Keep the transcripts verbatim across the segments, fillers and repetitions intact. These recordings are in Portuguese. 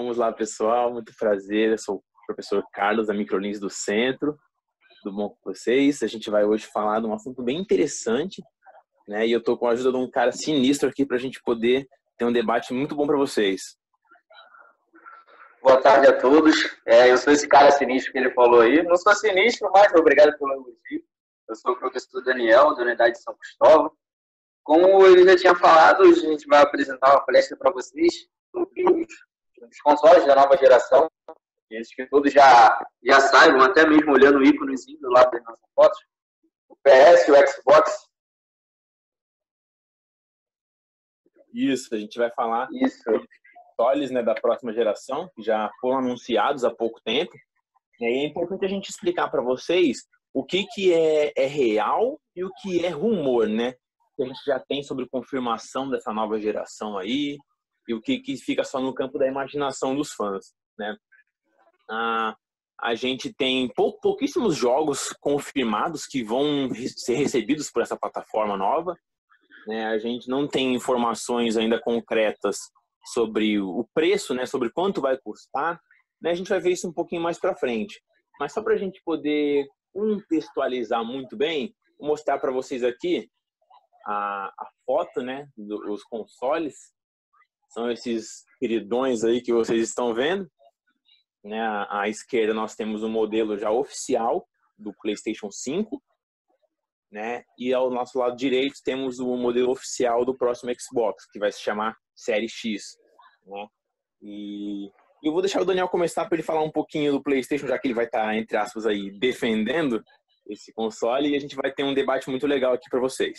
Vamos lá, pessoal. Muito prazer. Eu sou o professor Carlos, da Microlins do Centro. Tudo bom com vocês? A gente vai hoje falar de um assunto bem interessante, né? E eu tô com a ajuda de um cara sinistro aqui para a gente poder ter um debate muito bom para vocês. Boa tarde a todos. É, eu sou esse cara sinistro que ele falou aí. Não sou sinistro, mas obrigado pelo elogio. Eu sou o professor Daniel, da Unidade de São Cristóvão. Como ele já tinha falado, a gente vai apresentar uma palestra para vocês sobre os, os consoles da nova geração. Eles que todos já, já saibam, até mesmo olhando o íconezinho do lado das nossas fotos. O P S, o Xbox. Isso, a gente vai falar Isso. sobre consoles, né, da próxima geração, que já foram anunciados há pouco tempo. E aí é importante a gente explicar para vocês o que, que é, é real e o que é rumor, né? Que a gente já tem sobre confirmação dessa nova geração aí e o que, que fica só no campo da imaginação dos fãs, né? Ah, a gente tem pou, pouquíssimos jogos confirmados que vão ser recebidos por essa plataforma nova, né? A gente não tem informações ainda concretas sobre o preço, né? Sobre quanto vai custar, né? A gente vai ver isso um pouquinho mais para frente. Mas só para a gente poder contextualizar muito bem, vou mostrar para vocês aqui A, a foto, né, dos consoles. São esses queridões aí que vocês estão vendo, né? À, à esquerda nós temos o modelo já oficial do PlayStation cinco, né? E ao nosso lado direito temos o modelo oficial do próximo Xbox, que vai se chamar Série X, né? E eu vou deixar o Daniel começar para ele falar um pouquinho do PlayStation, já que ele vai estar, entre aspas, aí defendendo esse console, e a gente vai ter um debate muito legal aqui para vocês.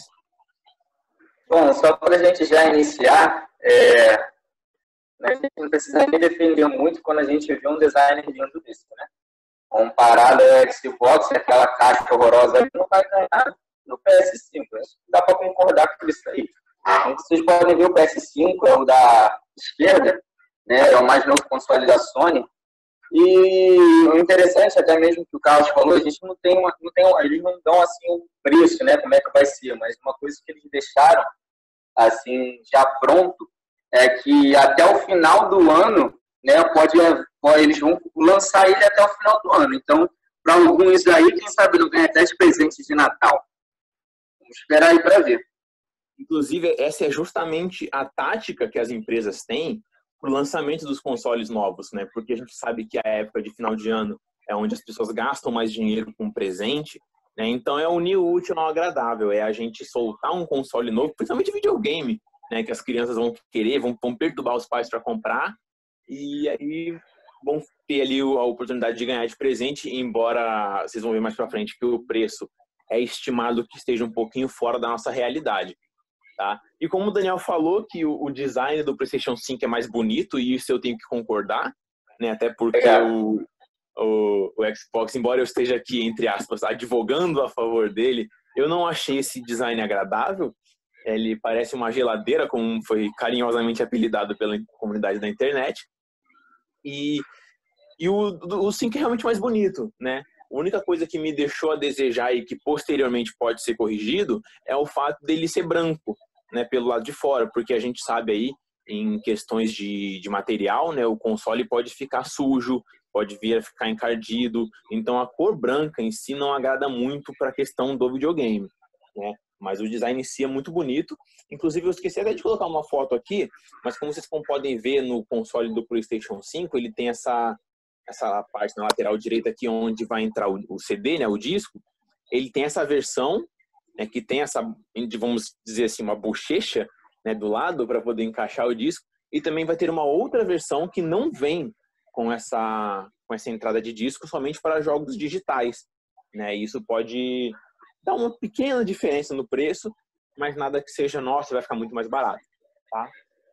Bom, só para a gente já iniciar, é, a gente não precisa nem defender muito quando a gente vê um design lindo desse, né? Comparado ao Xbox, aquela caixa horrorosa, não vai ganhar no P S cinco. Dá para concordar com isso aí. Então, vocês podem ver o P S cinco, é o da esquerda, né? É o mais novo console da Sony. E o interessante, até mesmo que o Carlos falou, a gente não tem uma, não tem uma, eles não dão assim um preço, né, como é que vai ser, mas uma coisa que eles deixaram assim já pronto é que até o final do ano, né, pode, pode eles vão lançar ele até o final do ano. Então, para alguns aí, quem sabe não ganha até de presente de Natal. Vamos esperar aí para ver. Inclusive, essa é justamente a tática que as empresas têm para o lançamento dos consoles novos, né? Porque a gente sabe que a época de final de ano é onde as pessoas gastam mais dinheiro com presente, né? Então é unir o útil ao agradável, é a gente soltar um console novo, principalmente videogame, né? Que as crianças vão querer, vão, vão perturbar os pais para comprar e aí vão ter ali a oportunidade de ganhar de presente, embora vocês vão ver mais para frente que o preço é estimado que esteja um pouquinho fora da nossa realidade. Tá? E como o Daniel falou que o, o design do PlayStation cinco é mais bonito, e isso eu tenho que concordar, né? Até porque é. o, o, o Xbox, embora eu esteja aqui, entre aspas, advogando a favor dele, eu não achei esse design agradável. Ele parece uma geladeira, como foi carinhosamente apelidado pela comunidade da internet. E, e o, o cinco é realmente mais bonito, né? A única coisa que me deixou a desejar e que posteriormente pode ser corrigido é o fato dele ser branco, né, pelo lado de fora, porque a gente sabe aí, em questões de, de material, né, o console pode ficar sujo, pode vir a ficar encardido, então a cor branca em si não agrada muito para a questão do videogame, né? Mas o design em si é muito bonito. Inclusive eu esqueci até de colocar uma foto aqui, mas como vocês podem ver no console do PlayStation cinco, ele tem essa essa parte na lateral direita aqui onde vai entrar o, o C D, né, o disco. Ele tem essa versão, né, que tem essa, vamos dizer assim, uma bochecha, né, do lado para poder encaixar o disco, e também vai ter uma outra versão que não vem com essa, com essa entrada de disco, somente para jogos digitais, né? Isso pode dar uma pequena diferença no preço, mas nada que seja, nossa, vai ficar muito mais barato, tá?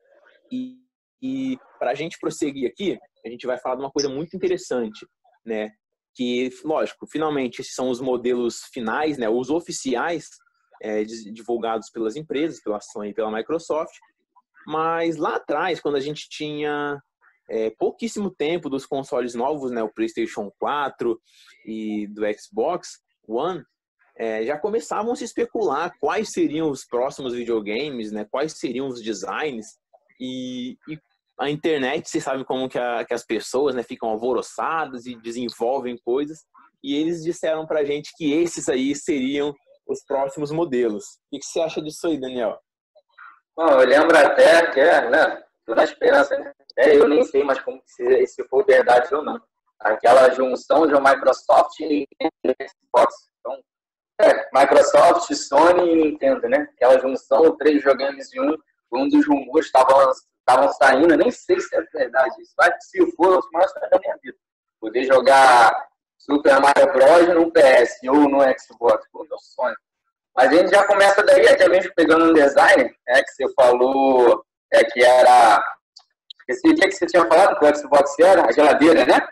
E, e para a gente prosseguir aqui, a gente vai falar de uma coisa muito interessante, né? Que, lógico, finalmente esses são os modelos finais, né? Os oficiais, é, divulgados pelas empresas, pela Sony e pela Microsoft. Mas lá atrás, quando a gente tinha é, pouquíssimo tempo dos consoles novos, né? O PlayStation quatro e do Xbox One, é, já começavam a se especular quais seriam os próximos videogames, né? Quais seriam os designs. E, e a internet, você sabe como que, a, que as pessoas, né, ficam alvoroçadas e desenvolvem coisas, e eles disseram pra gente que esses aí seriam os próximos modelos. O que você acha disso aí, Daniel? Bom, eu lembro até que é, né? Tô na esperança, né? É, eu nem sei mais como se, se for verdade ou não. Aquela junção de Microsoft e Xbox. Então, é, Microsoft, Sony e Nintendo, né? Aquela junção, três jogames em um, um dos rumores estavam saindo, eu nem sei se é verdade isso. Mas se for, os mais da minha vida. Poder jogar Super Mario Bros. No P S ou no Xbox, pô, meu sonho. Mas a gente já começa daí, até mesmo pegando um design, né, que você falou é, que era... Esqueci o que você tinha falado que o Xbox era? A geladeira, né?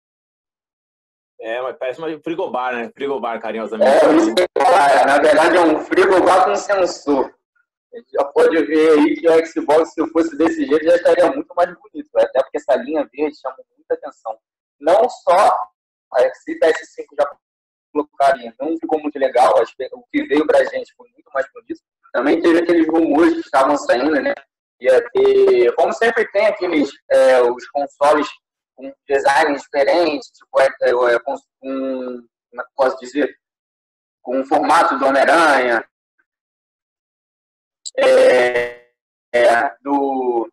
É, mas parece uma frigobar, né? Frigobar, carinhosamente. É, isso que eu ia falar. Na verdade, é um frigobar com sensor. A gente já pode ver aí que o Xbox, se fosse desse jeito, já estaria muito mais bonito. Até porque essa linha verde chama muita atenção. Não só a P S cinco já colocaria, não ficou muito legal. Acho que o que veio pra gente foi muito mais bonito. Também teve aqueles rumores que estavam saindo, né? Ia ter, como sempre tem aqueles, é, os consoles com design diferente, tipo, é, é, com, com, como é que posso dizer? Com o formato do Homem-Aranha, é, é, do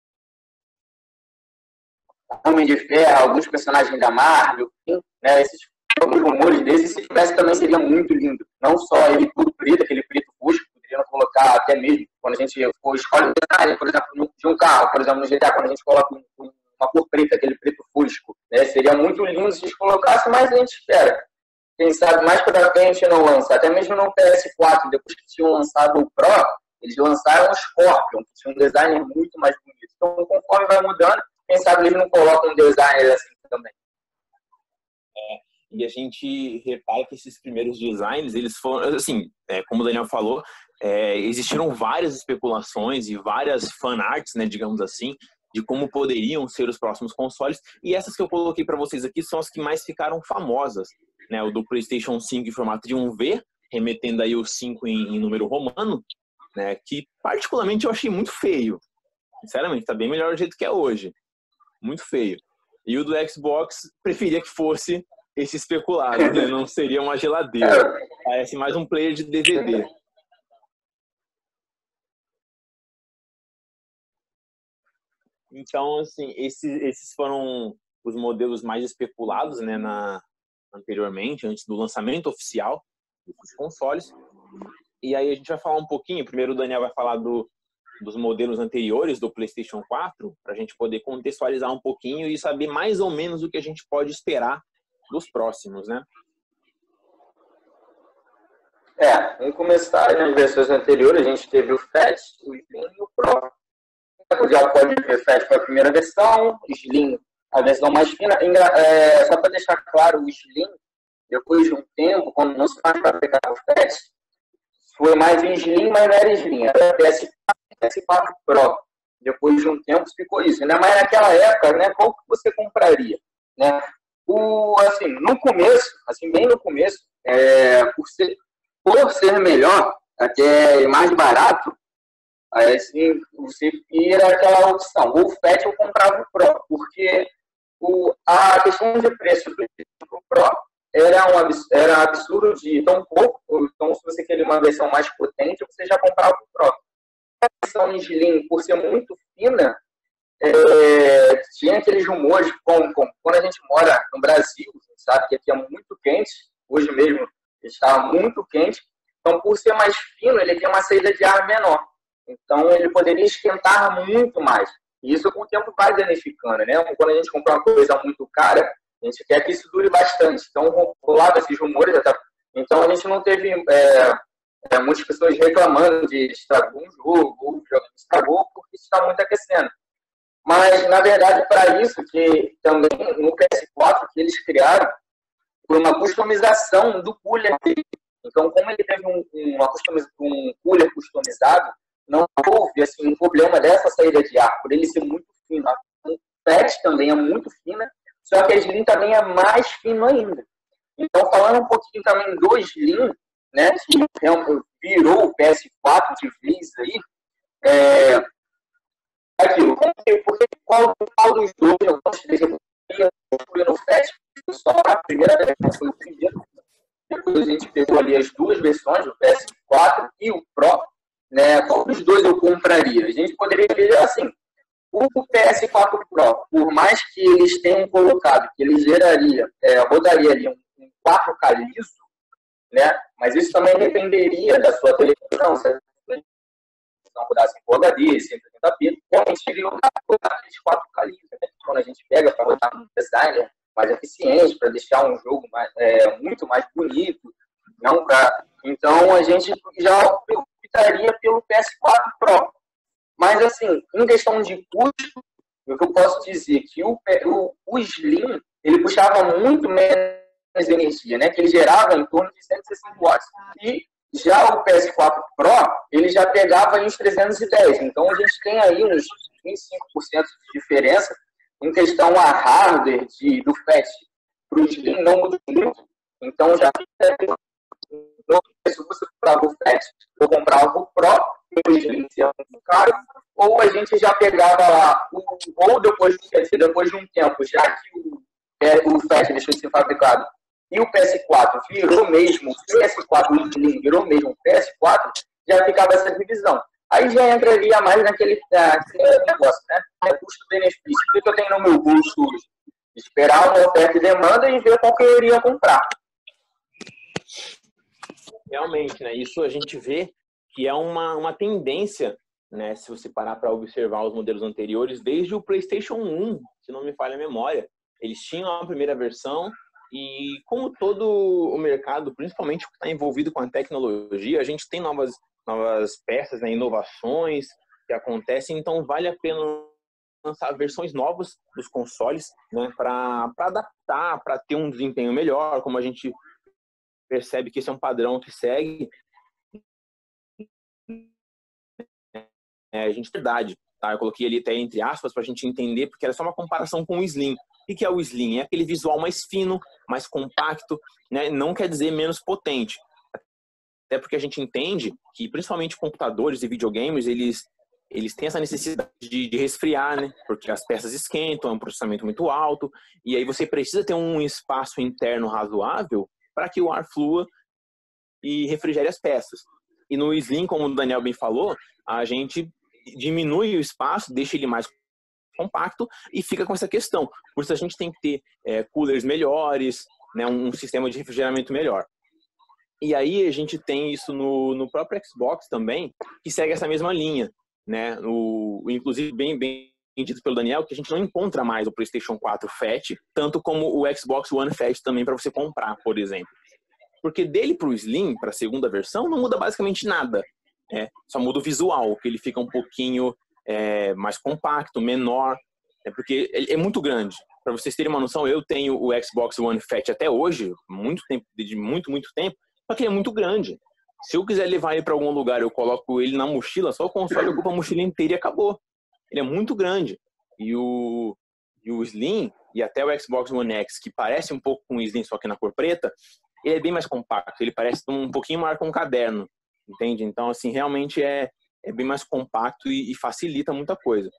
Homem de Ferro, alguns personagens da Marvel, enfim, né? Esses alguns rumores desses, se tivesse também seria muito lindo. Não só ele tudo preto, aquele preto fusco, poderiam colocar até mesmo, quando a gente for escolhe um detalhe, por exemplo, de um carro, por exemplo, no G T A, quando a gente coloca uma cor preta, aquele preto fusco, né? Seria muito lindo se eles colocassem, mas a gente espera. Quem sabe mais para frente não lança. Até mesmo no P S quatro, depois que tinham lançado o Pro, eles lançaram o Scorpion, que tinha um design muito mais bonito. Então, conforme vai mudando, quem sabe eles não colocam um designer assim também. É. E a gente repara que esses primeiros designs, eles foram, assim, é, como o Daniel falou, é, existiram várias especulações e várias fanarts, né, digamos assim, de como poderiam ser os próximos consoles. E essas que eu coloquei para vocês aqui são as que mais ficaram famosas, né? O do PlayStation cinco em formato de um V, remetendo aí o cinco em, em número romano, né? Que particularmente eu achei muito feio. Sinceramente, tá bem melhor do jeito que é hoje. Muito feio. E o do Xbox, preferia que fosse esse especulado, né? Não seria uma geladeira. Parece mais um player de D V D. Então, assim, esses, esses foram os modelos mais especulados, né, na, anteriormente, antes do lançamento oficial dos consoles. E aí a gente vai falar um pouquinho, primeiro o Daniel vai falar do, dos modelos anteriores do PlayStation quatro, para a gente poder contextualizar um pouquinho e saber mais ou menos o que a gente pode esperar dos próximos, né? É, vamos começar nas versões anteriores, a gente teve o Fat, o Slim e o Pro. Já pode ver, Fat foi a primeira versão, Slim a versão mais fina. É, só para deixar claro, o Slim, depois de um tempo, quando não se mais para pegar o Fat, foi mais em Slim, mas não era Slim, era P S quatro, P S quatro Pro. Depois de um tempo ficou isso, né? Mas naquela época, né, qual que você compraria? Né? O, assim, no começo, assim, bem no começo, é, por, ser, por ser melhor, até mais barato, aí assim, você ia aquela opção. O Fat eu comprava o Pro, porque o, a questão de preço do Pro era um absurdo, era absurdo de tão pouco, então se você queria uma versão mais potente, você já comprava o Pro. A versão Slim, por ser muito fina, É, tinha aqueles rumores, como, como quando a gente mora no Brasil, sabe que aqui é muito quente, hoje mesmo está muito quente, então por ser mais fino, ele tem uma saída de ar menor, então ele poderia esquentar muito mais, e isso com o tempo vai danificando, né? Quando a gente compra uma coisa muito cara, a gente quer que isso dure bastante, então rolava esses rumores, então a gente não teve é, é, muitas pessoas reclamando de estragou um jogo, ou o jogo estragou porque está muito aquecendo. Mas, na verdade, para isso, que também no P S quatro que eles criaram, foi uma customização do cooler dele. Então, como ele teve um, uma um cooler customizado, não houve assim, um problema dessa saída de ar, por ele ser muito fino. O Fat também é muito fina, só que a Slim também é mais fino ainda. Então, falando um pouquinho também do Slim, né, que virou o P S quatro de vez aí, é, aquilo. Porque qual, qual dos dois eu gostaria de no Fast? Só a primeira vez foi o primeiro. Depois a gente pegou ali as duas versões, o P S quatro e o Pro. Né? Qual dos dois eu compraria? A gente poderia ver assim. O P S quatro Pro, por mais que eles tenham colocado que ele geraria, é, rodaria ali um, um quatro K liso, né? Mas isso também dependeria da sua televisão. Se não rodasse em Full H D, cento e oitenta p, realmente ele ia rodar esses quatro K liso. Né? Quando a gente pega para rodar um design mais eficiente, para deixar um jogo mais, é, muito mais bonito, não pra... então a gente já optaria pelo P S quatro Pro. Mas, assim, em questão de custo, o que eu posso dizer que o, o, o Slim, ele puxava muito menos energia, né? Que ele gerava em torno de cento e sessenta watts. E já o P S quatro Pro, ele já pegava aí uns trezentos e dez. Então, a gente tem aí uns vinte e cinco por cento de diferença em questão a hardware de, do Fast para o Slim não muda muito. Então, já se você comprava o Fast, eu comprava o Pro, o Slim seria muito caro, ou a gente já pegava lá, ou depois, depois de um tempo, já que o, é, o Fast deixou de ser fabricado, e o P S quatro virou mesmo, o P S quatro Slim virou mesmo o P S quatro, já ficava essa divisão. Aí já entraria mais naquele, naquele negócio, né? É custo-benefício. O que eu tenho no meu bolso hoje? Esperar uma oferta e demanda e ver qual que eu iria comprar. Realmente, né? Isso a gente vê que é uma, uma tendência, né? Se você parar para observar os modelos anteriores, desde o PlayStation um, se não me falha a memória, eles tinham a primeira versão e como todo o mercado, principalmente o que está envolvido com a tecnologia, a gente tem novas, novas peças, né? Inovações que acontecem, então vale a pena lançar versões novas dos consoles, né? Para adaptar, para ter um desempenho melhor, como a gente percebe que esse é um padrão que segue. É, a gente verdade, tá? Eu coloquei ali até entre aspas para a gente entender, porque era só uma comparação com o Slim. O que é o Slim? É aquele visual mais fino, mais compacto, né? Não quer dizer menos potente. Até porque a gente entende que, principalmente computadores e videogames, eles, eles têm essa necessidade de, de resfriar, né? Porque as peças esquentam, é um processamento muito alto, e aí você precisa ter um espaço interno razoável para que o ar flua e refrigere as peças. E no Slim, como o Daniel bem falou, a gente diminui o espaço, deixa ele mais compacto e fica com essa questão. Por isso a gente tem que ter é, coolers melhores, né, um sistema de refrigeramento melhor. E aí a gente tem isso no, no próprio Xbox também, que segue essa mesma linha, né? O, inclusive, bem, bem dito pelo Daniel, que a gente não encontra mais o PlayStation quatro Fat, tanto como o Xbox One Fat também para você comprar, por exemplo. Porque dele para o Slim, para a segunda versão, não muda basicamente nada. É, só muda o visual, que ele fica um pouquinho é, mais compacto, menor, é, porque ele é muito grande. Para vocês terem uma noção, eu tenho o Xbox One Fat até hoje, muito tempo, de muito, muito tempo, só que ele é muito grande. Se eu quiser levar ele para algum lugar, eu coloco ele na mochila, só o console ocupa a mochila inteira e acabou. Ele é muito grande. E o, e o Slim, e até o Xbox One X, que parece um pouco com o Slim, só que na cor preta, ele é bem mais compacto, ele parece um pouquinho maior que um caderno, entende? Então, assim, realmente é, é bem mais compacto e, e facilita muita coisa.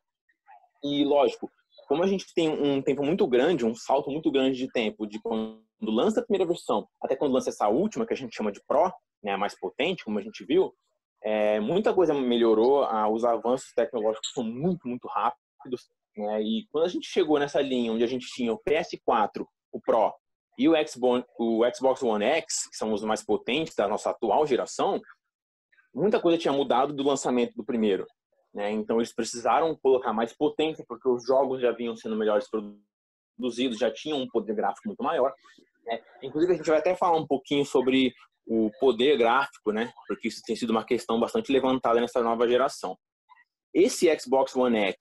E, lógico, como a gente tem um tempo muito grande, um salto muito grande de tempo, de quando lança a primeira versão até quando lança essa última, que a gente chama de Pro, né, a mais potente, como a gente viu, é, muita coisa melhorou, ah, os avanços tecnológicos são muito, muito rápidos, né, e quando a gente chegou nessa linha onde a gente tinha o P S quatro, o Pro, e o Xbox, o Xbox One X, que são os mais potentes da nossa atual geração, muita coisa tinha mudado do lançamento do primeiro, né? Então eles precisaram colocar mais potência, porque os jogos já vinham sendo melhores produzidos, já tinham um poder gráfico muito maior, né? Inclusive a gente vai até falar um pouquinho sobre o poder gráfico, né? Porque isso tem sido uma questão bastante levantada nessa nova geração. Esse Xbox One X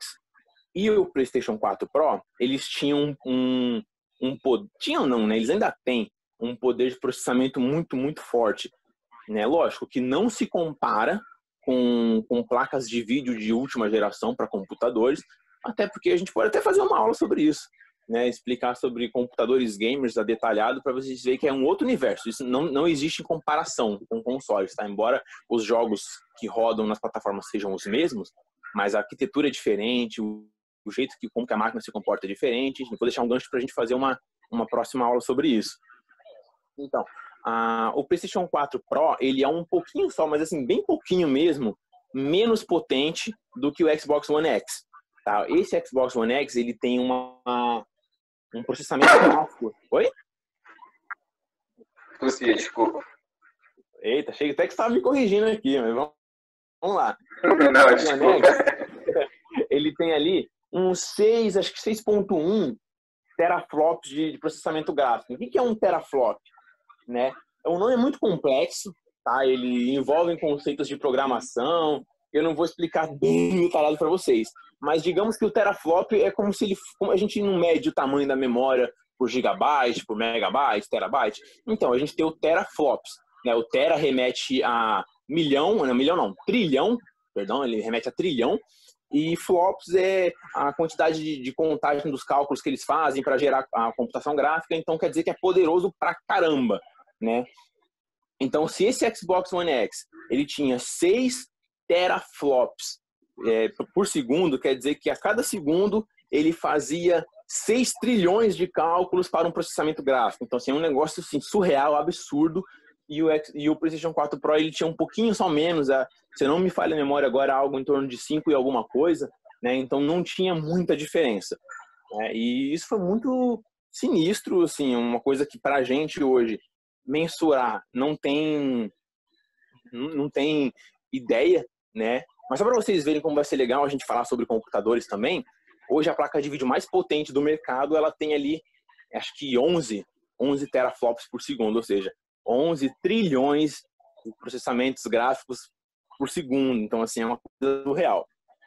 e o PlayStation quatro Pro, eles tinham um um poder, tinham não, né? Eles ainda têm um poder de processamento muito, muito forte, né? Lógico que não se compara com, com placas de vídeo de última geração para computadores, até porque a gente pode até fazer uma aula sobre isso, né? Explicar sobre computadores gamers a detalhado para vocês verem que é um outro universo. Isso não, não existe comparação com consoles, tá? Embora os jogos que rodam nas plataformas sejam os mesmos, mas a arquitetura é diferente, o, o jeito que, como que a máquina se comporta é diferente. Vou deixar um gancho para a gente fazer uma, uma próxima aula sobre isso. Então, a, o PlayStation quatro Pro, ele é um pouquinho só, mas assim, bem pouquinho mesmo, menos potente do que o Xbox One X. Tá? Esse Xbox One X, ele tem uma, uma um processamento gráfico. Oi? Tossia, desculpa. Eita, chega até que você estava me corrigindo aqui, mas vamos, vamos lá. Não, desculpa. Ele tem ali uns seis, acho que seis ponto um teraflops de, de processamento gráfico. O que é um teraflop? Né? O nome é muito complexo, tá? Ele envolve conceitos de programação. Eu não vou explicar bem detalhado para vocês, mas digamos que o teraflop é como se ele, como a gente não mede o tamanho da memória por gigabyte, por megabyte, terabyte. Então a gente tem o teraflops, né? O tera remete a milhão, não milhão não, trilhão, perdão, ele remete a trilhão. E flops é a quantidade de, de contagem dos cálculos que eles fazem para gerar a computação gráfica. Então quer dizer que é poderoso pra caramba, né? Então se esse Xbox One X ele tinha seis teraflops é, por segundo, quer dizer que a cada segundo ele fazia seis trilhões de cálculos para um processamento gráfico. Então assim, é um negócio assim, surreal, absurdo. E o, e o PlayStation quatro Pro ele tinha um pouquinho só menos, a, se eu não me falha a memória agora, algo em torno de cinco e alguma coisa, né? Então não tinha muita diferença, né? E isso foi muito sinistro, assim, uma coisa que pra gente hoje mensurar não tem não tem ideia, né? Mas só para vocês verem como vai ser legal a gente falar sobre computadores também, hoje a placa de vídeo mais potente do mercado, ela tem ali, acho que onze teraflops por segundo, ou seja, onze trilhões de processamentos gráficos por segundo. Então, assim, é uma coisa surreal.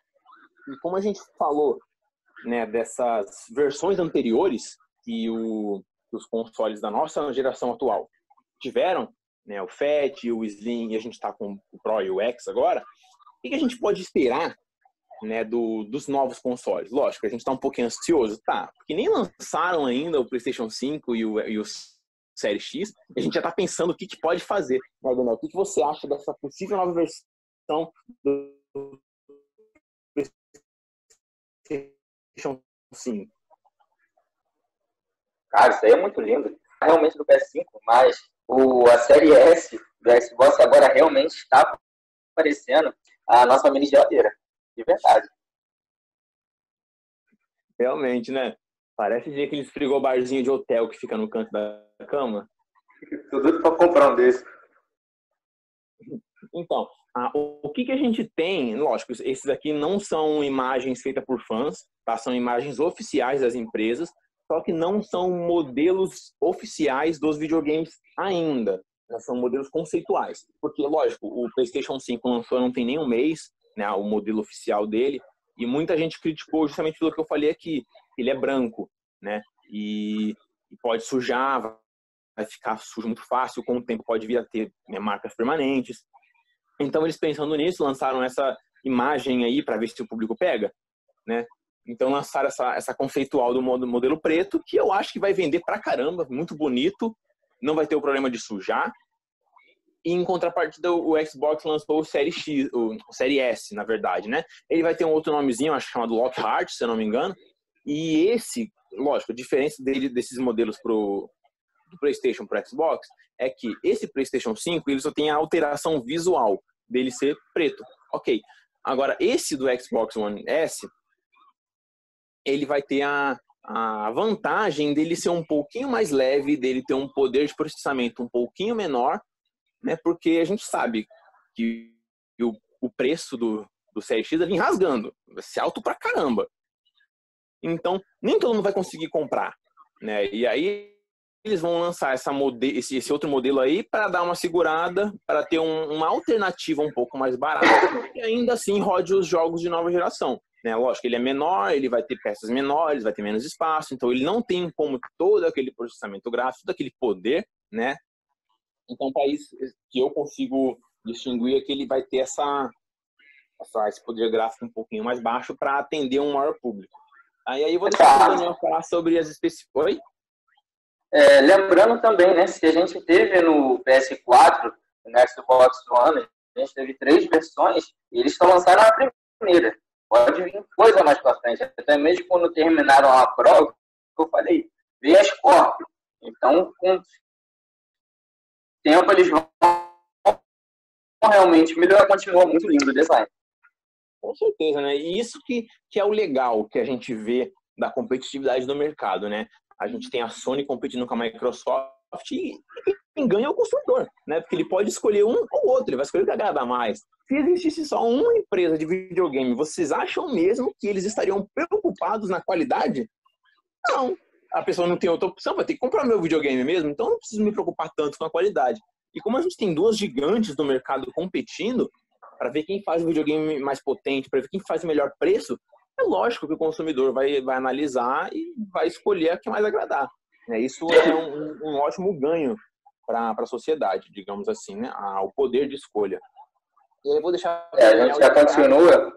E como a gente falou, né, dessas versões anteriores que o, os consoles da nossa geração atual tiveram, né, o Fat, o Slim, e a gente está com o Pro e o X agora, o que a gente pode esperar, né, do, dos novos consoles? Lógico, a gente está um pouquinho ansioso, tá? Porque nem lançaram ainda o PlayStation cinco e o, e o Série X, a gente já está pensando o que, que pode fazer. Né, Daniel? O que, que você acha dessa possível nova versão do PlayStation cinco? Cara, isso aí é muito lindo. Realmente do P S cinco, mas o, a série S do Xbox agora realmente está parecendo a nossa mini geladeira. De verdade. Realmente, né? Parece de aqueles frigobarzinho de hotel que fica no canto da cama. Tudo para comprar um desse. Então, ah, o, o que, que a gente tem, lógico, esses aqui não são imagens feitas por fãs, tá? São imagens oficiais das empresas, só que não são modelos oficiais dos videogames ainda, né? São modelos conceituais. Porque, lógico, o PlayStation cinco lançou não tem nem um mês, né, o modelo oficial dele, e muita gente criticou justamente pelo que eu falei aqui, ele é branco, né? E, e pode sujar, vai ficar sujo muito fácil, com o tempo pode vir a ter, né, marcas permanentes. Então eles pensando nisso, lançaram essa imagem aí para ver se o público pega, né? Então lançaram essa, essa conceitual do modelo preto, que eu acho que vai vender pra caramba, muito bonito, não vai ter o problema de sujar. E em contrapartida, o Xbox lançou o Série X, o Série S, na verdade, né? Ele vai ter um outro nomezinho, acho chamado Lockhart, se eu não me engano. E esse, lógico, a diferença dele, desses modelos pro, do PlayStation para o Xbox é que esse PlayStation cinco ele só tem a alteração visual dele ser preto. Ok. Agora, esse do Xbox One S, ele vai ter a, a vantagem dele ser um pouquinho mais leve, dele ter um poder de processamento um pouquinho menor, né? Porque a gente sabe que o, o preço do, do Série X vai vir rasgando, vai ser alto pra caramba. Então, nem todo mundo vai conseguir comprar, né? E aí eles vão lançar essa mode esse, esse outro modelo aí para dar uma segurada, para ter um, uma alternativa um pouco mais barata e ainda assim rode os jogos de nova geração, né? Lógico, ele é menor, ele vai ter peças menores, vai ter menos espaço, então ele não tem como todo aquele processamento gráfico, todo aquele poder, né? Então, para isso que eu consigo distinguir é que ele vai ter essa, essa, esse poder gráfico um pouquinho mais baixo para atender um maior público. Aí, aí eu vou deixar o Daniel falar sobre as especificações. Oi? É, lembrando também, né, se a gente teve no P S quatro, no Xbox One, a gente teve três versões e eles estão lançando a primeira. pode vir coisa mais para frente. Até mesmo quando terminaram a prova, eu falei, vê as Scorpio. Então, com o tempo, eles vão realmente melhorar. Continua muito lindo o design. Com certeza, né? E isso que, que é o legal que a gente vê da competitividade do mercado, né? A gente tem a Sony competindo com a Microsoft e quem ganha é o consumidor, né? Porque ele pode escolher um ou outro, ele vai escolher o que agrada mais. Se existisse só uma empresa de videogame, vocês acham mesmo que eles estariam preocupados na qualidade? Não. A pessoa não tem outra opção, vai ter que comprar meu videogame mesmo, então não preciso me preocupar tanto com a qualidade. E como a gente tem duas gigantes do mercado competindo, para ver quem faz o videogame mais potente, para ver quem faz o melhor preço, é lógico que o consumidor vai, vai analisar e vai escolher a que mais agradar. Isso é um, um ótimo ganho para a sociedade, digamos assim, né? Ah, o poder de escolha. E aí eu vou deixar... É, a gente já continua,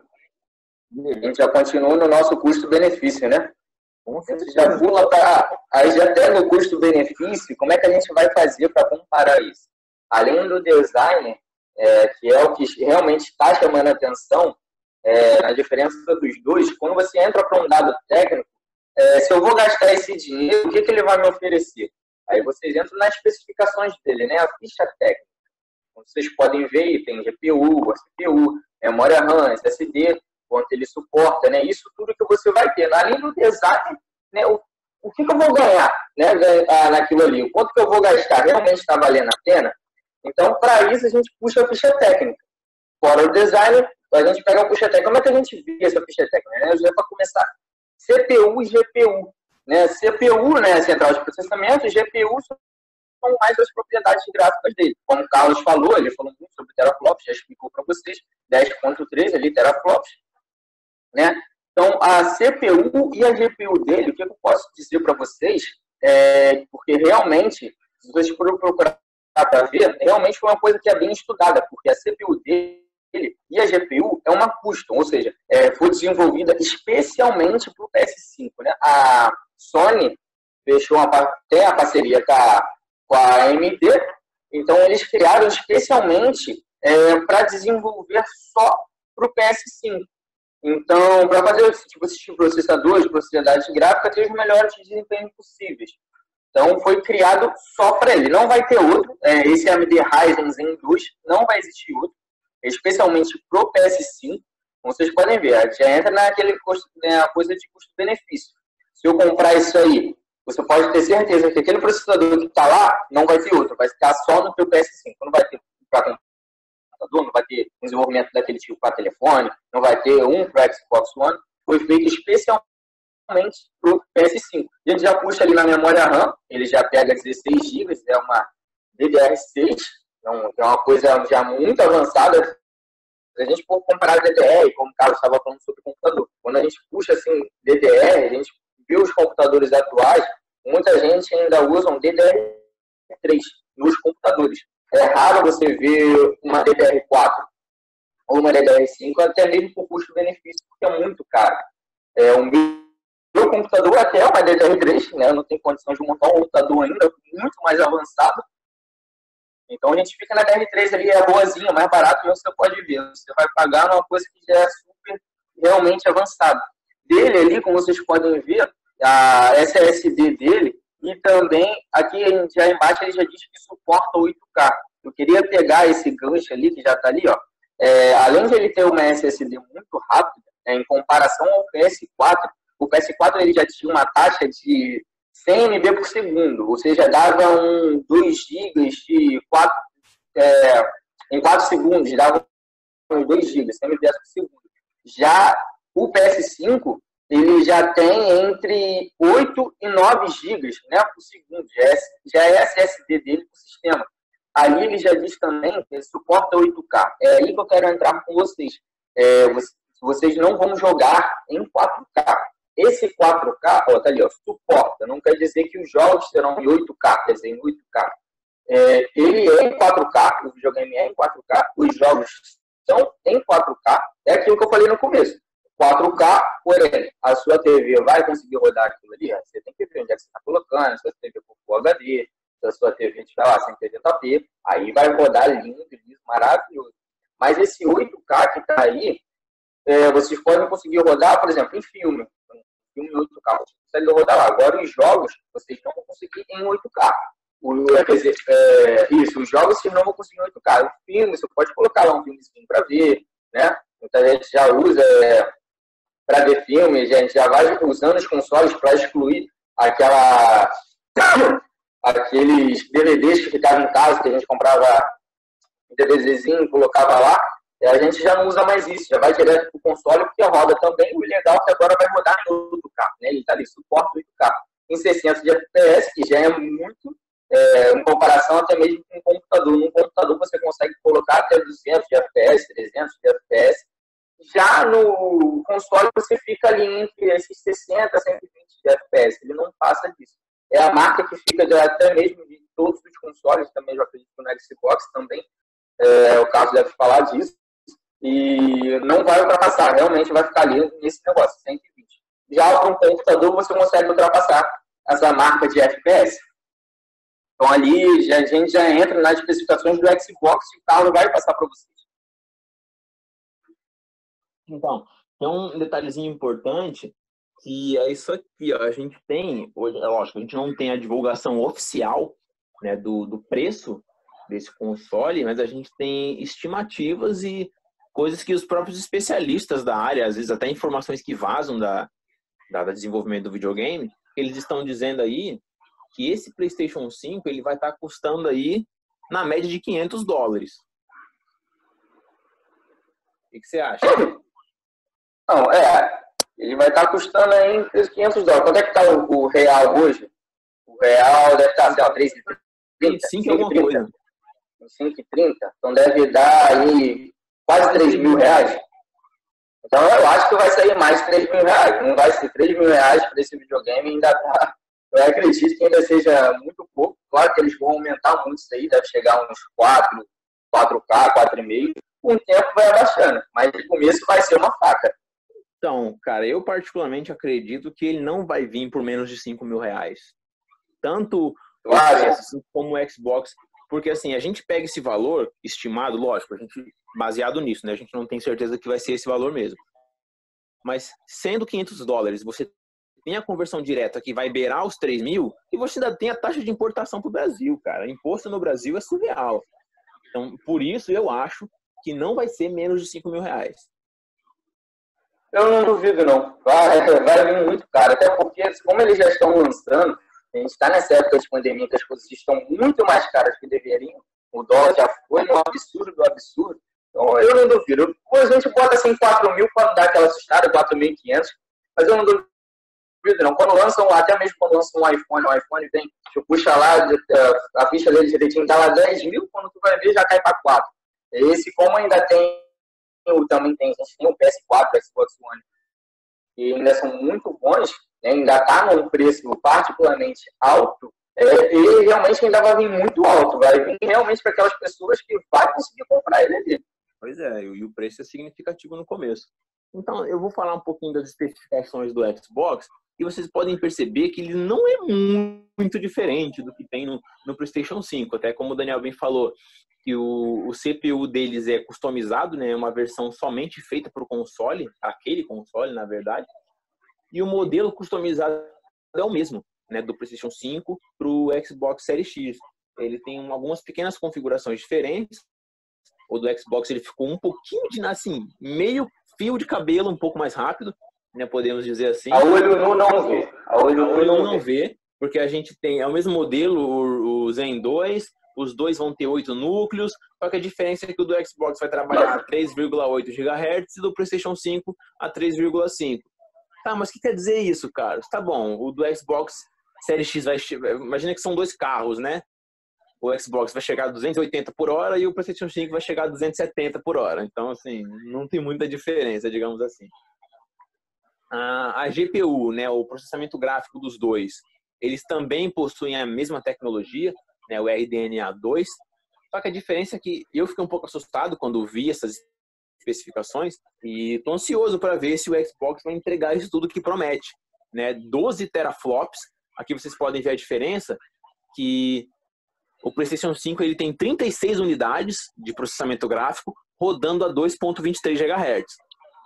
a gente já continua no nosso custo-benefício, né? A gente já pula para... Aí já pega o custo-benefício, como é que a gente vai fazer para comparar isso? Além do design, é, que é o que realmente está chamando a atenção, é, a diferença dos dois, quando você entra para um dado técnico, é, se eu vou gastar esse dinheiro, o que, que ele vai me oferecer? Aí vocês entram nas especificações dele, né? A ficha técnica. Como vocês podem ver, tem G P U, C P U, memória RAM, S S D, quanto ele suporta, né? Isso tudo que você vai ter. Além do design, né? O, o que, que eu vou ganhar, né? Naquilo ali? O quanto que eu vou gastar? Realmente está valendo a pena? Então, para isso, a gente puxa a ficha técnica. Fora o design, a gente pega a ficha técnica. Como é que a gente vê essa ficha técnica? Né? Já para começar, C P U e G P U. Né? C P U, né, central de processamento, e G P U são mais as propriedades gráficas dele. Como o Carlos falou, ele falou muito sobre teraflops, já explicou para vocês, dez ponto três ali, teraflops. Né? Então, a C P U e a G P U dele, o que eu posso dizer para vocês, é, porque realmente, se vocês forem procurar para ver, realmente foi uma coisa que é bem estudada, porque a C P U dele e a G P U é uma custom, ou seja, é, foi desenvolvida especialmente para o P S cinco. Né? A Sony fechou uma, tem a parceria com a, com a A M D, então eles criaram especialmente é, para desenvolver só para o P S cinco. Então, para fazer esse tipo de processador de processadores gráficos, tem os melhores desempenhos possíveis. Então, foi criado só para ele. Não vai ter outro. É, esse A M D Ryzen Zen dois não vai existir outro, especialmente para o P S cinco. Como vocês podem ver, já entra naquele custo, né, coisa de custo-benefício. Se eu comprar isso aí, você pode ter certeza que aquele processador que está lá não vai ter outro, vai ficar só no teu P S cinco. Não vai ter para computador, não vai ter desenvolvimento daquele tipo para telefone, não vai ter um para Xbox One. Foi feito especialmente para o P S cinco. A gente já puxa ali na memória RAM, ele já pega dezesseis gigas, é uma D D R seis, então é uma coisa já muito avançada. Se a gente for comparar D D R, como o Carlos estava falando sobre o computador, quando a gente puxa assim D D R, a gente vê os computadores atuais, muita gente ainda usa um D D R três nos computadores. É raro você ver uma D D R quatro ou uma D D R cinco, até mesmo por custo-benefício, porque é muito caro. É um meu computador até é uma D D R três, né? Eu não tenho condição de montar um computador ainda muito mais avançado. Então a gente fica na D D R três ali, é boazinha, mais barato, mas você pode ver. Você vai pagar numa coisa que já é super realmente avançada. Dele ali, como vocês podem ver, a S S D dele, e também aqui já embaixo ele já diz que suporta oito K. Eu queria pegar esse gancho ali, que já está ali, ó. É, além de ele ter uma S S D muito rápida, né, em comparação ao P S quatro, o P S quatro ele já tinha uma taxa de cem megabits por segundo, ou seja, dava um dois gigas de quatro, é, em quatro segundos, dava uns dois gigas, cem megabits por segundo. Já o P S cinco, ele já tem entre oito e nove gigas, né, por segundo, já é, já é S S D dele para o sistema. Ali ele já diz também que ele suporta oito K. É aí que eu quero entrar com vocês. É, vocês não vão jogar em quatro K. Esse quatro K, ó, tá ali, ó, suporta. Não quer dizer que os jogos serão em oito K, quer dizer, em oito K. É, ele é em quatro K, o videogame é em quatro K, os jogos são em quatro K. É aquilo que eu falei no começo. quatro K, porém, a sua T V vai conseguir rodar aquilo ali? Você tem que ver onde é que você está colocando, se a T V for Full H D, se a sua T V estiver lá cento e oitenta p, aí vai rodar lindo, lindo, maravilhoso. Mas esse oito K que está aí, é, vocês podem conseguir rodar, por exemplo, em filme. Filme em oito K, você consegue rodar lá. Agora, os jogos, vocês não vão conseguir em oito K. O, quer dizer, é, isso, os jogos vocês não vão conseguir em oito K. O filme, você pode colocar lá um filmezinho para ver, né? Muita gente já usa é, para ver filmes, a gente já vai usando os consoles para excluir aquela, aqueles D V Ds que ficavam em casa, que a gente comprava um DVDzinho, colocava lá. A gente já não usa mais isso, já vai direto para o console, porque roda também. O legal é que agora vai rodar em oito K, né? Ele está ali, suporta oito K em sessenta de F P S, que já é muito, é, em comparação até mesmo com um computador. Num computador você consegue colocar até duzentos de F P S, trezentos de F P S. Já no console você fica ali entre esses sessenta a cento e vinte de F P S. Ele não passa disso. É a marca que fica de, até mesmo de todos os consoles, também já acredito no Xbox também. É, o Carlos deve falar disso. E não vai ultrapassar, realmente vai ficar ali nesse negócio, cento e vinte. Já com o computador você consegue ultrapassar essa marca de F P S. Então ali já, a gente já entra nas especificações do Xbox e o Carlos vai passar para vocês. Então, tem um detalhezinho importante que é isso aqui, ó, a gente tem, hoje, é lógico, a gente não tem a divulgação oficial, né, do, do preço desse console, mas a gente tem estimativas e coisas que os próprios especialistas da área, às vezes até informações que vazam da, da, da desenvolvimento do videogame, eles estão dizendo aí que esse PlayStation cinco ele vai estar custando aí na média de quinhentos dólares. O que, que você acha? Não, é, ele vai estar custando aí entre quinhentos dólares. Quanto é que está o, o real hoje? O real deve estar, sei lá, três e trinta? cinco alguma coisa. cinco e trinta? Então deve dar aí quase três mil reais. Então eu acho que vai sair mais de três mil reais. Não vai ser três mil reais para esse videogame, ainda tá. Eu acredito que ainda seja muito pouco. Claro que eles vão aumentar muito isso aí, deve chegar a uns quatro, quatro K, quatro e meio. Com o tempo vai abaixando, mas de começo vai ser uma faca. Então, cara, eu particularmente acredito que ele não vai vir por menos de cinco mil reais. Tanto Claro. o P S cinco como o Xbox. Porque assim, a gente pega esse valor estimado, lógico, a gente baseado nisso, né? A gente não tem certeza que vai ser esse valor mesmo. Mas sendo quinhentos dólares, você tem a conversão direta que vai beirar os três mil e você ainda tem a taxa de importação para o Brasil, cara. Imposto no Brasil é surreal. Então, por isso eu acho que não vai ser menos de cinco mil reais. Eu não duvido, não. Vai, vai vir muito caro. Até porque, como eles já estão lançando, a gente está nessa época de pandemia que as coisas estão muito mais caras que deveriam. O dólar já foi um absurdo do absurdo. Então, eu não duvido. Depois a gente bota assim quatro mil para dar aquela assustada, quatro mil e quinhentos. Mas eu não duvido, não. Quando lançam, até mesmo quando lançam um iPhone, um iPhone tem, tu puxa lá, a ficha dele direitinho, tá lá dez mil, quando tu vai ver já cai para quatro. Esse, como ainda tem, também tem, a gente tem o P S quatro, o Xbox One, que ainda são muito bons, né, ainda está num preço particularmente alto, é, ele realmente ainda vai vir muito alto, vai vir realmente para aquelas pessoas que vai conseguir comprar ele ali. Pois é, e o preço é significativo no começo. Então, eu vou falar um pouquinho das especificações do Xbox, e vocês podem perceber que ele não é muito diferente do que tem no, no PlayStation cinco, até como o Daniel bem falou, que o, o C P U deles é customizado, né, é uma versão somente feita para o console, aquele console, na verdade, e o modelo customizado é o mesmo, né, do PlayStation cinco para o Xbox Series X. Ele tem algumas pequenas configurações diferentes. O do Xbox ele ficou um pouquinho de, assim, meio fio de cabelo um pouco mais rápido, né, podemos dizer assim. A olho nu não vê. A olho nu não, não, não vê. vê, porque a gente tem, é o mesmo modelo, o, o Zen dois, os dois vão ter oito núcleos, só que a diferença é que o do Xbox vai trabalhar a três vírgula oito gigahertz e do PlayStation cinco a três vírgula cinco. Tá, mas o que quer dizer isso, cara? Tá bom, o do Xbox Series X vai... Imagina que são dois carros, né? O Xbox vai chegar a duzentos e oitenta por hora e o PlayStation cinco vai chegar a duzentos e setenta por hora. Então, assim, não tem muita diferença, digamos assim. A, a G P U, né, o processamento gráfico dos dois, eles também possuem a mesma tecnologia, né, o R D N A dois, só que a diferença é que eu fiquei um pouco assustado quando vi essas especificações e estou ansioso para ver se o Xbox vai entregar isso tudo que promete, né, doze teraflops. Aqui vocês podem ver a diferença, que o PlayStation cinco ele tem trinta e seis unidades de processamento gráfico rodando a dois ponto vinte e três gigahertz.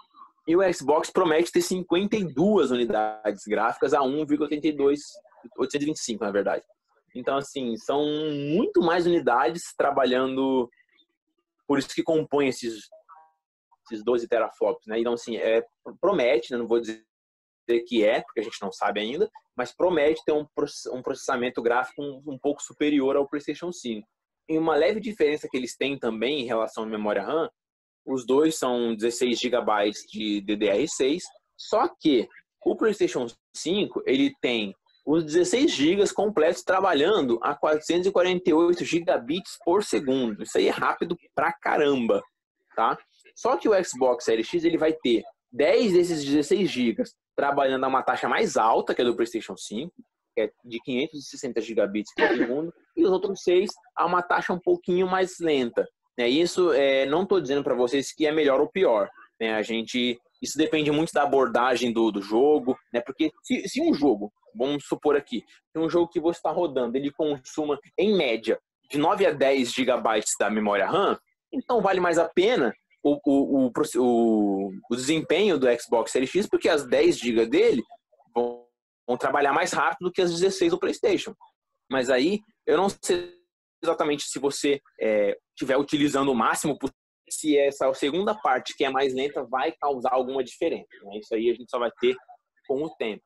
E o Xbox promete ter cinquenta e duas unidades gráficas a um vírgula oitenta e dois, oitocentos e vinte e cinco, na verdade. Então, assim, são muito mais unidades trabalhando, por isso que compõem esses, esses doze teraflops, né? Então, assim, é, promete, né? Não vou dizer que é, porque a gente não sabe ainda, mas promete ter um, um processamento gráfico um, um pouco superior ao PlayStation cinco. E uma leve diferença que eles têm também em relação à memória RAM, os dois são dezesseis gigabytes de D D R seis, só que o PlayStation cinco, ele tem os dezesseis gigas completos trabalhando a quatrocentos e quarenta e oito gigabits por segundo. Isso aí é rápido pra caramba, tá? Só que o Xbox Series X, ele vai ter dez desses dezesseis gigas trabalhando a uma taxa mais alta, que é do PlayStation cinco, que é de quinhentos e sessenta gigabits por segundo, e os outros seis a uma taxa um pouquinho mais lenta. É, isso, é, não estou dizendo para vocês que é melhor ou pior. Né? A gente, isso depende muito da abordagem do, do jogo, né? Porque se, se um jogo, vamos supor aqui, se um jogo que você está rodando, ele consuma, em média, de nove a dez gigabytes da memória RAM, então vale mais a pena o, o, o, o, o desempenho do Xbox Series X, porque as dez gigas dele vão, vão trabalhar mais rápido do que as dezesseis do PlayStation. Mas aí, eu não sei exatamente se você estiver é, utilizando o máximo possível, se essa segunda parte, que é mais lenta, vai causar alguma diferença. Né? Isso aí a gente só vai ter com o tempo.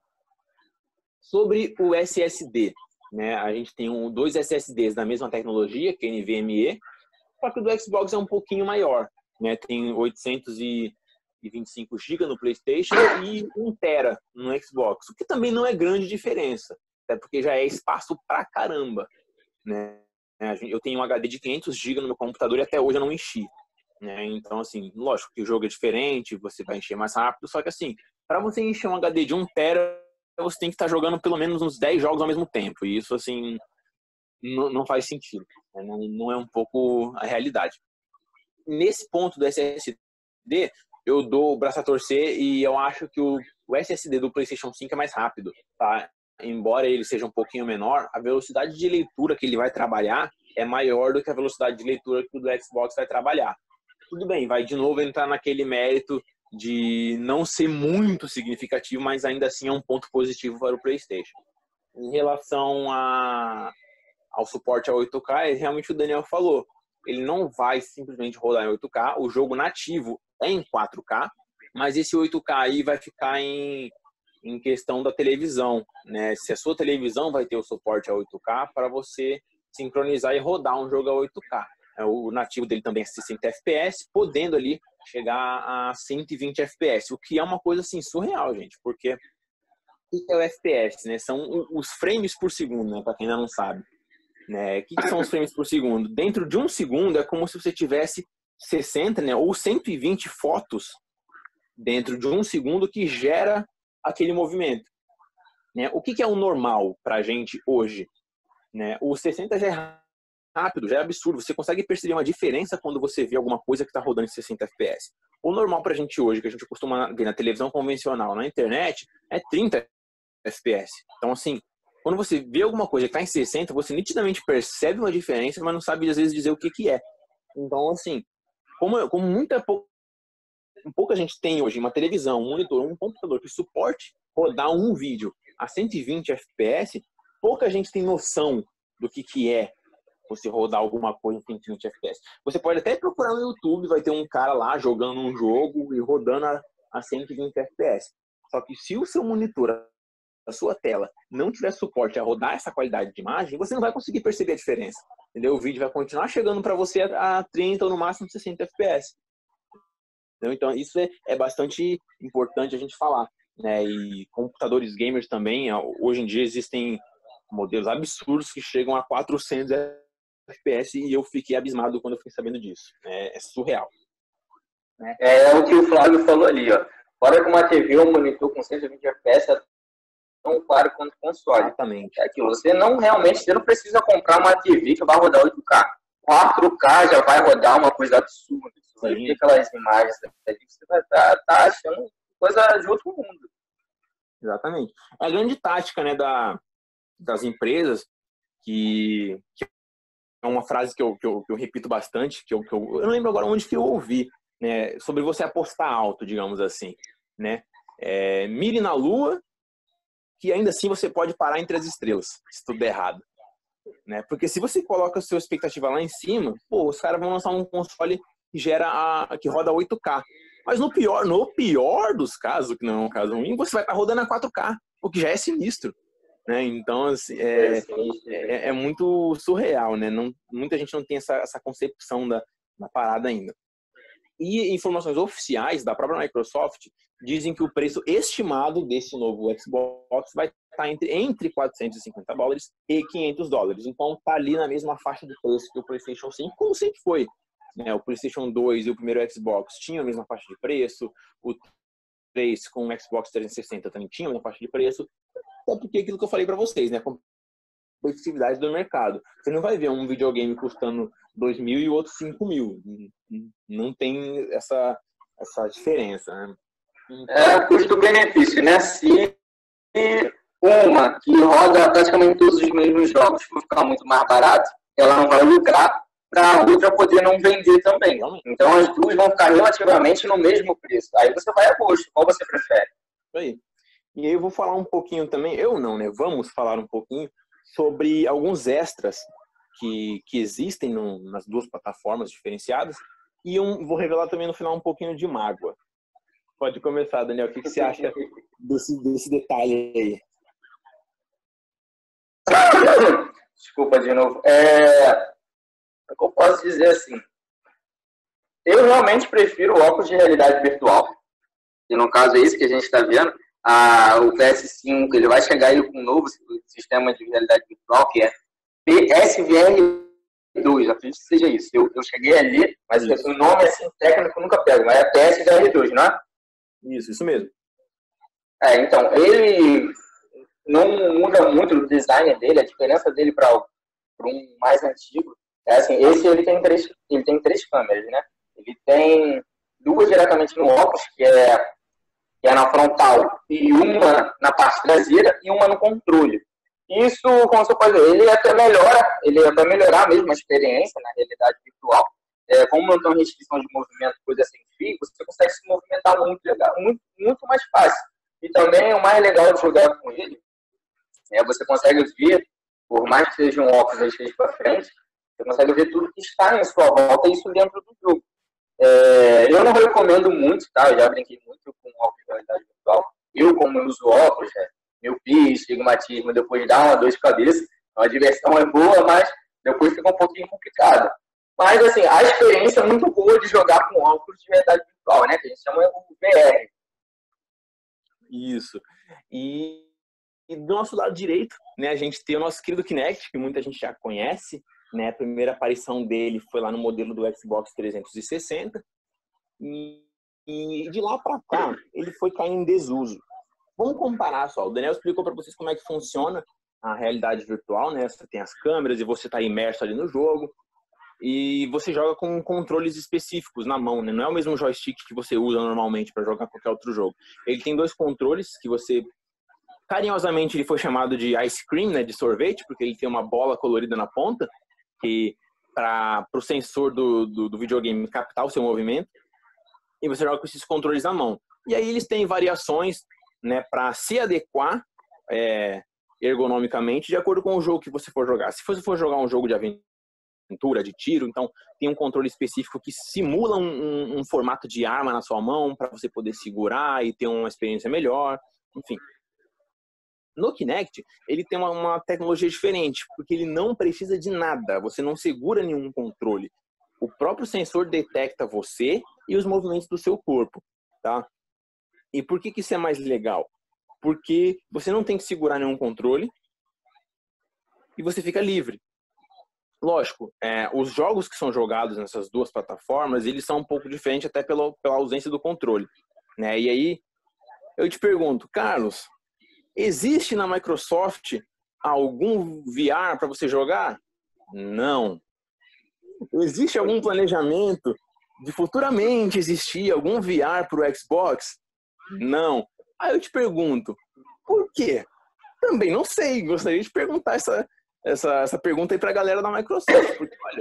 Sobre o S S D, né? A gente tem um, dois S S Ds da mesma tecnologia, que é NVMe, só que o do Xbox é um pouquinho maior. Né? Tem oitocentos e vinte e cinco gigas no PlayStation e um tera no Xbox, o que também não é grande diferença, até porque já é espaço pra caramba. Né? Eu tenho um H D de quinhentos gigas no meu computador e até hoje eu não enchi. Né? Então, assim, lógico que o jogo é diferente, você vai encher mais rápido, só que assim, para você encher um H D de um tera, você tem que estar jogando pelo menos uns dez jogos ao mesmo tempo. E isso, assim, não, não faz sentido. Né? Não, não é um pouco a realidade. Nesse ponto do S S D, eu dou o braço a torcer e eu acho que o, o S S D do PlayStation cinco é mais rápido, tá? Embora ele seja um pouquinho menor, a velocidade de leitura que ele vai trabalhar é maior do que a velocidade de leitura que o do Xbox vai trabalhar. Tudo bem, vai de novo entrar naquele mérito de não ser muito significativo, mas ainda assim é um ponto positivo para o PlayStation. Em relação a, ao suporte a oito K, é realmente o Daniel falou. Ele não vai simplesmente rodar em oito K, o jogo nativo é em quatro K, mas esse oito K aí vai ficar em em questão da televisão, né? Se a sua televisão vai ter o suporte a oito K para você sincronizar e rodar um jogo a oito K. O nativo dele também é sessenta F P S, podendo ali chegar a cento e vinte F P S, o que é uma coisa assim surreal, gente, porque o que é o F P S, né? São os frames por segundo, né? Para quem ainda não sabe, né? O que são os frames por segundo? Dentro de um segundo é como se você tivesse sessenta, né? Ou cento e vinte fotos dentro de um segundo que gera aquele movimento. Né? O que, que é o normal para a gente hoje? Né? O sessenta já é rápido, já é absurdo. Você consegue perceber uma diferença quando você vê alguma coisa que está rodando em sessenta F P S. O normal para a gente hoje, que a gente costuma ver na televisão convencional, na internet, é trinta F P S. Então, assim, quando você vê alguma coisa que está em sessenta, você nitidamente percebe uma diferença, mas não sabe, às vezes, dizer o que, que é. Então, assim, como, como muita pouca pouca gente tem hoje uma televisão, um monitor, um computador que suporte rodar um vídeo a cento e vinte F P S, pouca gente tem noção do que, que é você rodar alguma coisa em cento e vinte F P S. Você pode até procurar no YouTube, vai ter um cara lá jogando um jogo e rodando a, a cento e vinte F P S. Só que se o seu monitor, a sua tela, não tiver suporte a rodar essa qualidade de imagem, você não vai conseguir perceber a diferença. Entendeu? O vídeo vai continuar chegando para você a trinta ou no máximo sessenta F P S. Então, isso é, é bastante importante a gente falar. Né? E computadores gamers também, hoje em dia existem modelos absurdos que chegam a quatrocentos F P S e eu fiquei abismado quando eu fiquei sabendo disso. É, é surreal. Né? É o que o Flávio falou ali. Ó. Fora que uma T V ou um monitor com cento e vinte F P S é tão claro quanto o console. Exatamente. É que você não realmente você não precisa comprar uma T V que vai rodar oito K. quatro K já vai rodar uma coisa absurda. Você vai ver aquelas imagens ali, você vai estar tá, tá achando coisa de outro mundo. Exatamente. A grande tática, né, da, das empresas, que, que é uma frase que eu, que eu, que eu repito bastante, que eu, que eu, eu não lembro agora onde que eu ouvi, né, sobre você apostar alto, digamos assim, né? É, mire na lua, que ainda assim você pode parar entre as estrelas, se tudo der errado, né? Porque se você coloca a sua expectativa lá em cima, pô, os caras vão lançar um console que gera a, que roda oito K. Mas no pior, no pior dos casos, que não é um caso ruim, você vai estar rodando a quatro K, o que já é sinistro, né? Então, assim, é, é, é muito surreal, né? Não, muita gente não tem essa, essa concepção da, da parada ainda. E informações oficiais da própria Microsoft dizem que o preço estimado desse novo Xbox vai estar entre, entre quatrocentos e cinquenta dólares e quinhentos dólares. Então, está ali na mesma faixa de preço que o PlayStation cinco, como sempre foi. Né? O PlayStation dois e o primeiro Xbox tinham a mesma faixa de preço, o três com o Xbox trezentos e sessenta também tinha a mesma faixa de preço. Até porque aquilo que eu falei para vocês, né? Competitividade do mercado. Você não vai ver um videogame custando dois mil e o outro cinco mil. Não tem essa, essa diferença, né? Então... É custo-benefício, né? Se uma que roda praticamente todos os mesmos jogos for ficar muito mais barato, ela não vai lucrar para a outra poder não vender também. Então as duas vão ficar relativamente no mesmo preço. Aí você vai a gosto. Qual você prefere? Aí. E aí eu vou falar um pouquinho também, eu não, né? Vamos falar um pouquinho sobre alguns extras que, que existem no, nas duas plataformas diferenciadas. E eu vou revelar também no final um pouquinho de mágoa. Pode começar, Daniel. O que, que você acha desse, desse detalhe aí? Desculpa de novo. É... O que eu posso dizer assim? Eu realmente prefiro o óculos de realidade virtual. E no caso é isso que a gente está vendo. Ah, o P S cinco ele vai chegar aí com um novo sistema de realidade virtual, que é P S V R dois. Acredito que seja isso. Eu, eu cheguei ali, mas isso. O nome assim, técnico eu nunca pego, mas é P S V R dois, não é? Isso, isso mesmo. É, então, ele não muda muito o design dele, a diferença dele para um mais antigo. É assim, esse ele tem três, ele tem três câmeras, né? Ele tem duas diretamente no óculos, que é, que é na frontal, e uma na parte traseira e uma no controle. Isso, como você pode ver, ele até melhora, ele até melhorar mesmo a experiência na realidade virtual. É, como não tem restrição de movimento, coisa sem fio, você consegue se movimentar muito legal, muito, muito mais fácil. E também o mais legal de jogar com ele é você consegue ver, por mais que seja um óculos aí para frente, você consegue ver tudo que está em sua volta, isso dentro do jogo. É, eu não recomendo muito, tá? Eu já brinquei muito com óculos de realidade virtual. Eu, como eu uso óculos, né? Miopia, estigmatismo, depois dá uma dor de cabeça. A diversão é boa, mas depois fica um pouquinho complicado. Mas, assim, a experiência é muito boa de jogar com óculos de realidade virtual, né? Que a gente chama de V R. Isso. E, e do nosso lado direito, né, a gente tem o nosso querido Kinect, que muita gente já conhece. Né? A primeira aparição dele foi lá no modelo do Xbox trezentos e sessenta. E, e de lá para cá, ele foi caindo em desuso. Vamos comparar só. O Daniel explicou para vocês como é que funciona a realidade virtual, né? Você tem as câmeras e você está imerso ali no jogo. E você joga com controles específicos na mão, né? Não é o mesmo joystick que você usa normalmente para jogar qualquer outro jogo. Ele tem dois controles que você... Carinhosamente ele foi chamado de ice cream, né? De sorvete, porque ele tem uma bola colorida na ponta, que para o sensor do, do, do videogame captar o seu movimento. E você joga com esses controles na mão. E aí eles têm variações, né? Para se adequar é, ergonomicamente de acordo com o jogo que você for jogar. Se você for jogar um jogo de aventura, de tiro, então tem um controle específico que simula um, um, um formato de arma na sua mão para você poder segurar e ter uma experiência melhor, enfim. No Kinect, ele tem uma, uma tecnologia diferente, porque ele não precisa de nada, você não segura nenhum controle. O próprio sensor detecta você e os movimentos do seu corpo, tá? E por que que isso é mais legal? Porque você não tem que segurar nenhum controle e você fica livre. Lógico, é, os jogos que são jogados nessas duas plataformas, eles são um pouco diferentes até pela, pela ausência do controle, né? E aí, eu te pergunto, Carlos, existe na Microsoft algum V R para você jogar? Não. Existe algum planejamento de futuramente existir algum V R para o Xbox? Não. Aí eu te pergunto, por quê? Também não sei. Gostaria de perguntar essa... Essa, essa pergunta aí pra galera da Microsoft, porque, olha,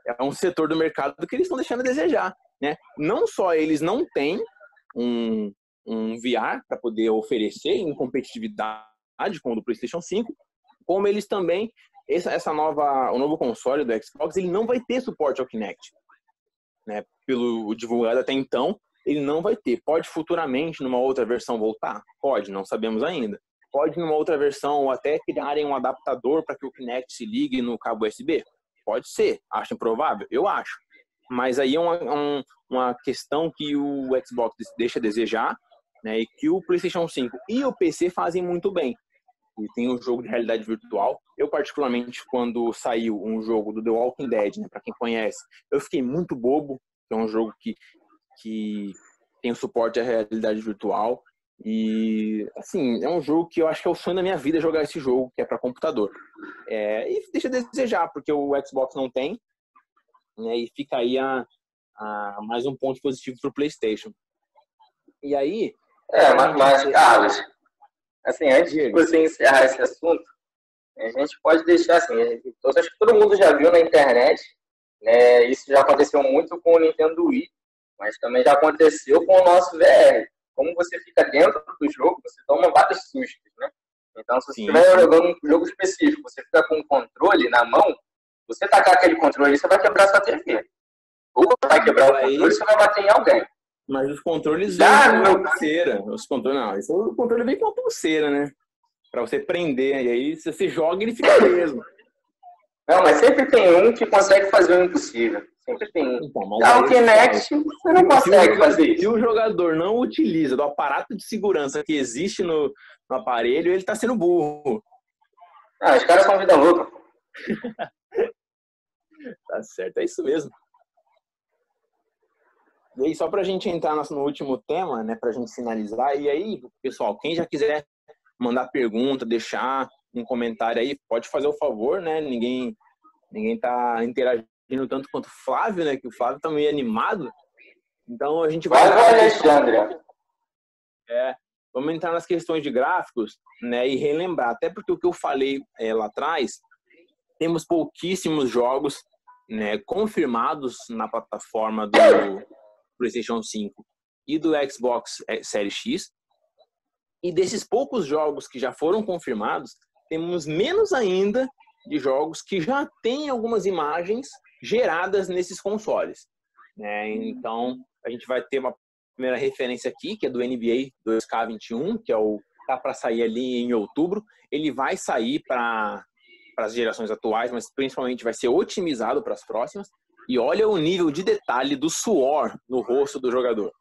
é um setor do mercado que eles estão deixando a desejar, né? Não só eles não têm um, um V R para poder oferecer em competitividade com o do PlayStation cinco, como eles também, essa, essa nova, o novo console do Xbox, ele não vai ter suporte ao Kinect, né? Pelo divulgado até então, ele não vai ter. Pode futuramente, numa outra versão, voltar? Pode, não sabemos ainda. Pode, numa outra versão, ou até criarem um adaptador para que o Kinect se ligue no cabo U S B? Pode ser. Acho improvável? Eu acho. Mas aí é uma, um, uma questão que o Xbox deixa a desejar, né? E que o PlayStation cinco e o P C fazem muito bem. E tem o jogo de realidade virtual. Eu, particularmente, quando saiu um jogo do The Walking Dead, né, para quem conhece, eu fiquei muito bobo. É um jogo que, que tem o suporte à realidade virtual. E, assim, é um jogo que eu acho que é o sonho da minha vida jogar esse jogo, que é para computador. É, e deixa a desejar, porque o Xbox não tem, né, e fica aí a, a mais um ponto positivo para o PlayStation. E aí... É, mas, mas Carlos, assim, antes de você encerrar esse assunto, a gente pode deixar assim, eu acho que todo mundo já viu na internet, né, isso já aconteceu muito com o Nintendo Wii, mas também já aconteceu com o nosso V R. Como você fica dentro do jogo, você toma vários sustos, né? Então, se você estiver jogando um jogo específico, você fica com um controle na mão, você tacar aquele controle, você vai quebrar sua T V. Ou vai quebrar o controle, você vai bater em alguém. Mas os controles vêm com uma pulseira. Os controles, não, isso, o controle vem com uma pulseira, né? Pra você prender. E aí, se você joga, ele fica preso. Não, mas sempre tem um que consegue fazer o impossível. Sempre tem um. Então, ah, o Kinect, você não consegue fazer isso. Se o jogador não utiliza do aparato de segurança que existe no, no aparelho, ele tá sendo burro. Ah, os caras são vida louca. Tá certo, é isso mesmo. E aí, só pra gente entrar no último tema, né, pra gente finalizar, e aí, pessoal, quem já quiser mandar pergunta, deixar um comentário aí, pode fazer o favor, né, ninguém, ninguém tá interagindo tanto quanto o Flávio, né, que o Flávio tá meio animado, então a gente vai... Vai, Alexandre! É, vamos entrar nas questões de gráficos, né, e relembrar, até porque o que eu falei é, lá atrás, temos pouquíssimos jogos, né, confirmados na plataforma do PlayStation cinco e do Xbox Series X. E desses poucos jogos que já foram confirmados, temos menos ainda de jogos que já têm algumas imagens geradas nesses consoles, né? Então, a gente vai ter uma primeira referência aqui, que é do N B A dois K vinte e um, que é o tá para sair ali em outubro. Ele vai sair para para as gerações atuais, mas principalmente vai ser otimizado para as próximas. E olha o nível de detalhe do suor no rosto do jogador.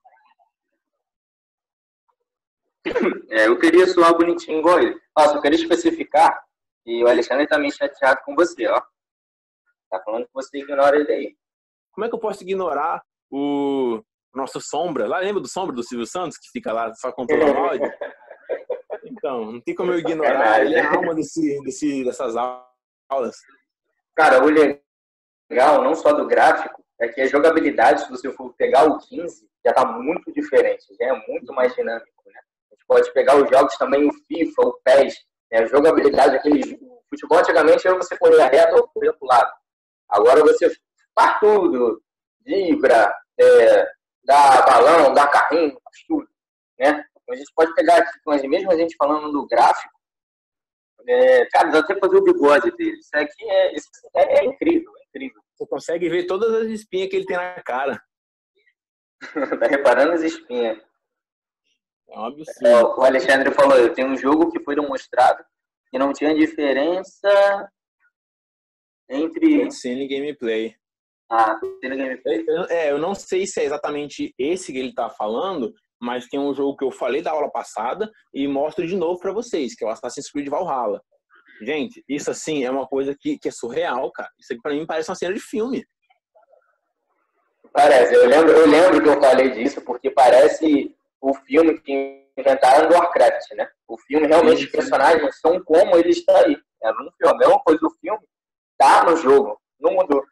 É, eu queria suar bonitinho igual ele. Ó, só queria especificar, e o Alexandre tá meio chateado com você, ó. Tá falando que você ignora ele aí. Como é que eu posso ignorar o nosso Sombra? Lá, lembra do Sombra do Silvio Santos, que fica lá só controlando o áudio? Então, não tem como eu ignorar. Ele é a alma desse, desse, dessas aulas. Cara, o legal, não só do gráfico, é que a jogabilidade, se você for pegar o quinze, já tá muito diferente, já é muito mais dinâmico, né? A gente pode pegar os jogos também, o FIFA, o P E S, né? A jogabilidade, aquele futebol antigamente era você correr reto ou correr pro lado. Agora você faz tudo, vibra, é, dá balão, dá carrinho, faz tudo, né? A gente pode pegar aqui, mas mesmo a gente falando do gráfico, é, cara, dá até pra ver o bigode dele. Isso aqui é, isso é, é incrível, é incrível. Você consegue ver todas as espinhas que ele tem na cara. Tá reparando as espinhas. É um absurdo. É, o Alexandre falou, eu tenho um jogo que foi demonstrado que não tinha diferença entre... Cine e gameplay. Ah, cine e gameplay. É, eu não sei se é exatamente esse que ele tá falando, mas tem um jogo que eu falei da aula passada e mostro de novo para vocês, que é o Assassin's Creed Valhalla. Gente, isso assim é uma coisa que, que é surreal, cara. Isso aqui pra mim parece uma cena de filme. Parece, eu lembro, eu lembro que eu falei disso, porque parece o filme que inventaram do Warcraft, né? O filme, realmente, os personagens são como ele está aí. É no filme, a mesma coisa do filme, tá no jogo, não mudou.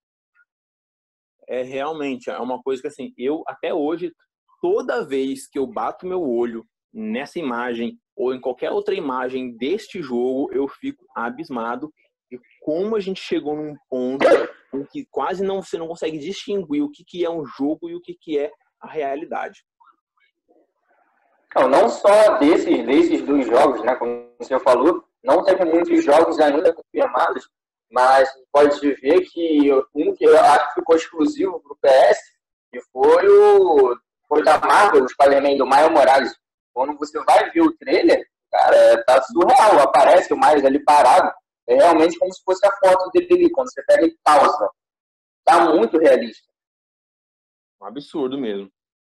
É realmente, é uma coisa que assim, eu até hoje, toda vez que eu bato meu olho nessa imagem ou em qualquer outra imagem deste jogo, eu fico abismado de como a gente chegou num ponto em que quase não, você não consegue distinguir o que, que é um jogo e o que, que é a realidade. Não, não só desses, desses dois jogos, né? Como o senhor falou, não teve muitos jogos ainda confirmados, mas pode ver que um que eu acho que ficou exclusivo para o P S, que foi o foi da Marvel, o Spider-Man do Miles Morales. Quando você vai ver o trailer, cara, tá surreal. Aparece o Miles ali parado. É realmente como se fosse a foto dele ali. Quando você pega e pausa. Tá muito realista. Um absurdo mesmo.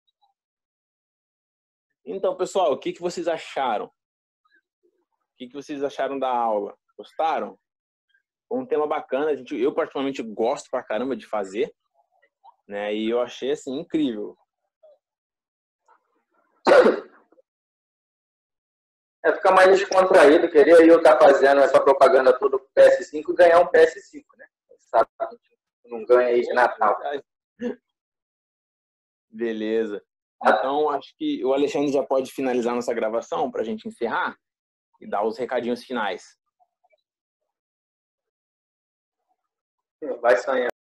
Então, pessoal, o que, que vocês acharam? O que, que vocês acharam da aula? Gostaram? Foi um tema bacana. A gente, eu, particularmente, gosto pra caramba de fazer. Né? E eu achei, assim, incrível. É ficar mais descontraído. Queria eu estar fazendo essa propaganda toda pro P S cinco e ganhar um P S cinco, né? Sabe, a gente não ganha aí de Natal. Beleza. Então, acho que o Alexandre já pode finalizar nossa gravação para a gente encerrar e dar os recadinhos finais. Vai sonhar.